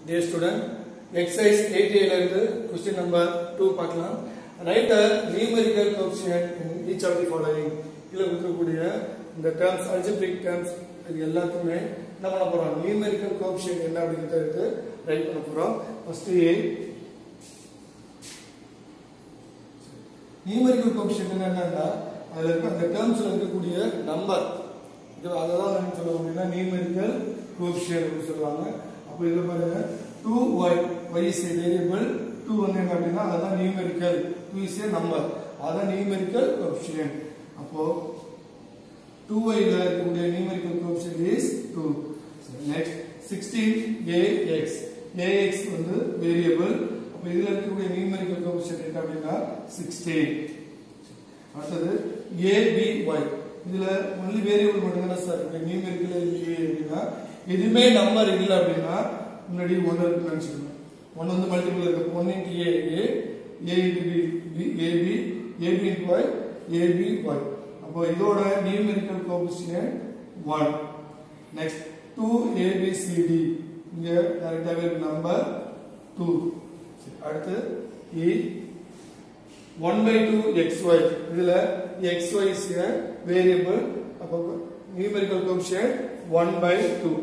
Dear student, exercise 8A question number 2 பார்க்கலாம். Write the numerical coefficient in each of the following. இதுல கொடுக்கக்கூடிய இந்த terms, algebraic terms இது எல்லாத்துமே என்ன பண்ண போறோம்? Numerical coefficient என்ன அப்படிங்கறத எடுத்து ரைட் பண்ண போறோம். First A. Numerical coefficient என்னன்னா அதுல இருக்க அந்த termsல இருக்கக்கூடிய நம்பர் இது அததான் என்ன சொல்லுவாங்க அப்படினா numerical coefficient னு சொல்லுவாங்க. அப்ப இதுல பாருங்க 2y y is a variable 2 வந்து என்ன அப்படினா அதான் numerical 2 is a number அதான் numerical coefficient. அப்போ 2y ல இருக்கக்கூடிய numerical coefficient is 2. Next 16ax ax வந்து variable அப்ப இதுல இருக்கக்கூடிய numerical coefficient என்ன அப்படினா 16. அடுத்து aby இதுல only variable மட்டும் தான் சார் இருக்கு numerical இல்லையே அப்படினா எதுமே நம்பர் இல்ல அப்படினா முன்னாடி 1 இருக்கு நினைச்சுக்கணும் 1 வந்து மல்டிபிள் இருக்கு 1 into a into b ab ab into y ab y அப்போ இதோட numerical coefficient 1. next 2 abcd இங்க டைரக்டாவே நம்பர் 2. அடுத்து e 1/2 xy இதுல xy is a variable அப்போ numerical coefficient 1/2.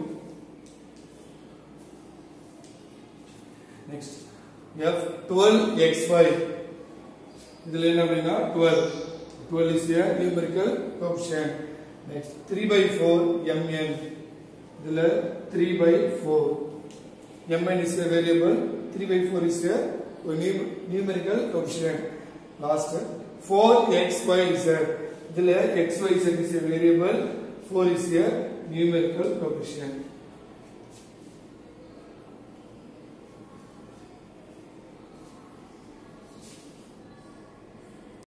next f 12xy இதுல என்ன அப்படினா 12 is a numerical coefficient. next 3/4 mn இதுல 3/4 mn is a variable 3/4 is a numerical coefficient. last 4xyz இதுல xyz is a variable 4 is a numerical coefficient.